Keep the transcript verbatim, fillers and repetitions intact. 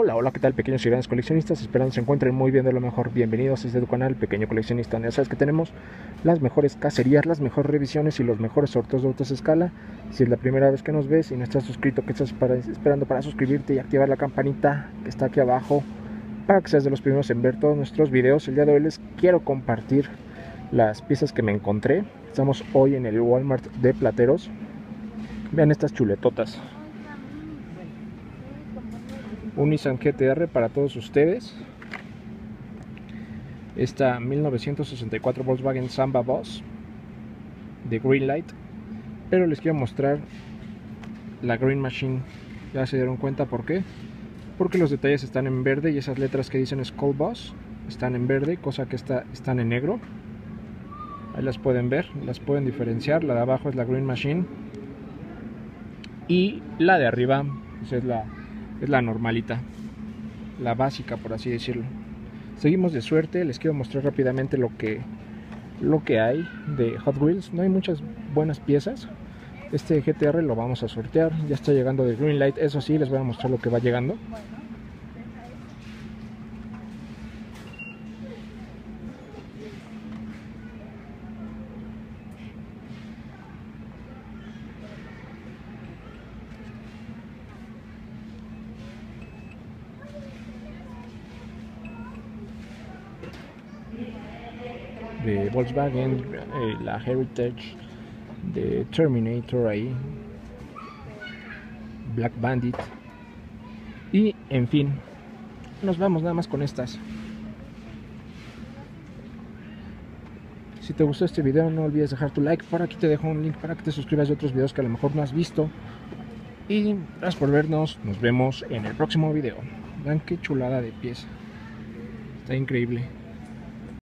Hola, hola, ¿qué tal, pequeños y grandes coleccionistas? Esperando se encuentren muy bien, de lo mejor. Bienvenidos a este tu canal, Pequeño Coleccionista. Ya sabes que tenemos las mejores cacerías, las mejores revisiones y los mejores sorteos de autos a escala. Si es la primera vez que nos ves y no estás suscrito, que estás para, esperando para suscribirte y activar la campanita que está aquí abajo para que seas de los primeros en ver todos nuestros videos. El día de hoy les quiero compartir las piezas que me encontré. Estamos hoy en el Walmart de Plateros. Vean estas chuletotas. Un Nissan G T R para todos ustedes. Esta mil novecientos sesenta y cuatro Volkswagen Samba Boss de Greenlight. Pero les quiero mostrar la Green Machine. Ya se dieron cuenta por qué. Porque los detalles están en verde y esas letras que dicen Skull Boss están en verde, cosa que esta, están en negro. Ahí las pueden ver, las pueden diferenciar. La de abajo es la Green Machine y la de arriba pues es la es la normalita, la básica, por así decirlo. Seguimos de suerte. Les quiero mostrar rápidamente lo que lo que hay de Hot Wheels. No hay muchas buenas piezas. Este G T R lo vamos a sortear, ya está llegando de Greenlight. Eso sí, les voy a mostrar lo que va llegando. De Volkswagen, eh, la Heritage, de Terminator ahí, Black Bandit, y en fin, nos vamos nada más con estas. Si te gustó este video, no olvides dejar tu like. Por aquí te dejo un link para que te suscribas a otros videos que a lo mejor no has visto. Y gracias por vernos, nos vemos en el próximo video. Vean qué chulada de pieza, está increíble.